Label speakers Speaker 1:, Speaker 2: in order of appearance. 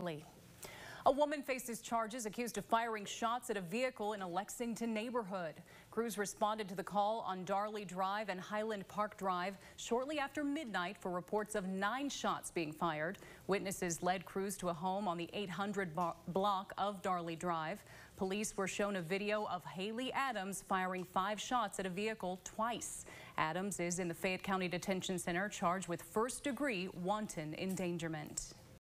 Speaker 1: Darley. A woman faces charges accused of firing shots at a vehicle in a Lexington neighborhood. Crews responded to the call on Darley Drive and Highland Park Drive shortly after midnight for reports of 9 shots being fired. Witnesses led crews to a home on the 800 block of Darley Drive. Police were shown a video of Haley Adams firing 5 shots at a vehicle twice. Adams is in the Fayette County Detention Center charged with first-degree wanton endangerment.